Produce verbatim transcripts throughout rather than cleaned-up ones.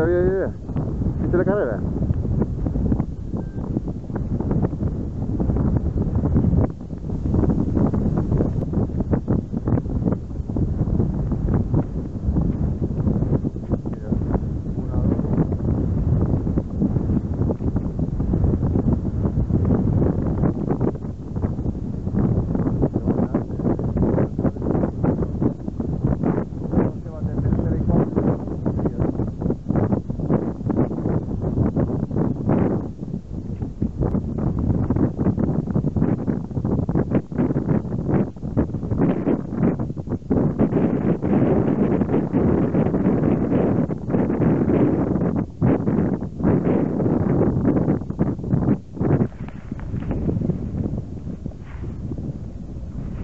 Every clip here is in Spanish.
mira, mira. ¿Viste la carrera?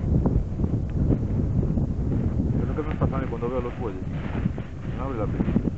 Eso que me pasa a mí cuando veo los bueyes. Me abre la pista.